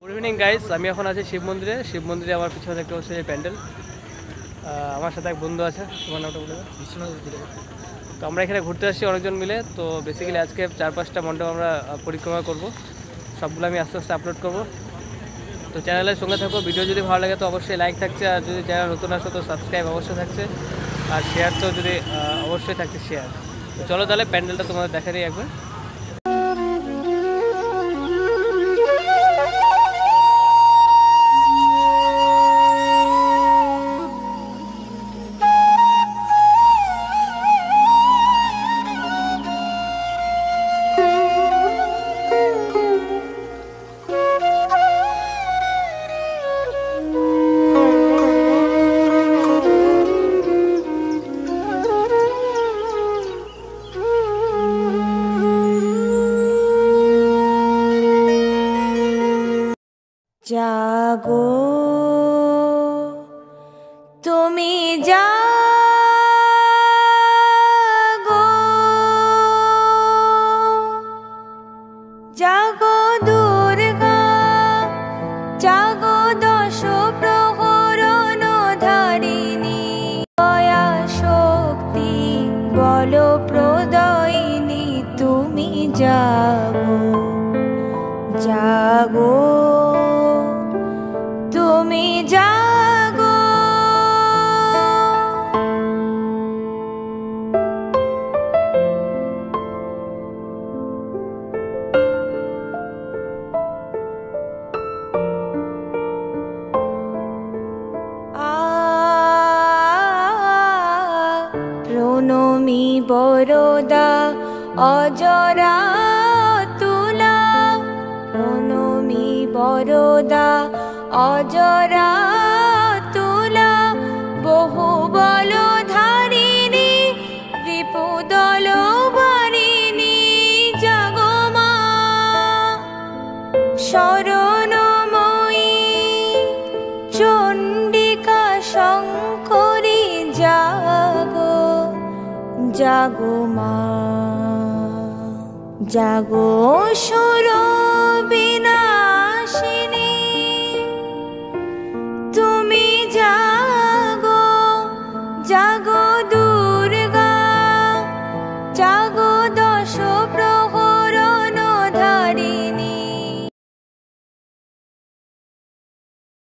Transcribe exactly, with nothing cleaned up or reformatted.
Good evening guys, আমি এখন আছি শিব মন্দিরে। শিব মন্দিরে আমার পিছনে দেখতে হচ্ছে যে প্যান্ডেল। আমার সাথে এক বন্ধু আছে, তোমার নামটা বলে দাও। তো আমরা এখানে ঘুরতে আসছি অনেকজন মিলে। তো বেসিক্যালি আজকে চার পাঁচটা মণ্ডপ আমরা পরিক্রমা করব, সবগুলো আমি আস্তে আস্তে আপলোড করব। তো চ্যানেলের সঙ্গে থাকো। ভিডিও যদি ভালো লাগে তো অবশ্যই লাইক থাকছে, আর যদি চ্যানেল নতুন আসো তো সাবস্ক্রাইব অবশ্যই থাকছে, আর শেয়ার তো যদি অবশ্যই থাকছে শেয়ার। তো চলো তাহলে প্যান্ডেলটা তোমাদের দেখা দিই একবার। জাগো তুমি জাগো, জাগো দুর্গা, জাগো দশ প্রহরণ ধারিণী, দয়া শক্তি বল প্রদায়িনী, তুমি জাগো জাগো তুমি জাগো। আ প্রণমি বরদা অজরা তুলা, প্রণমি বরদা অজরা তুলা, বহু বল ধারিণী রিপুদল বারিণী, জাগো মা শরণময়ী চণ্ডিকা শঙ্করী, জাগো জাগো মা, জাগো সুর বিনাশিনী, তুমি জাগো জাগো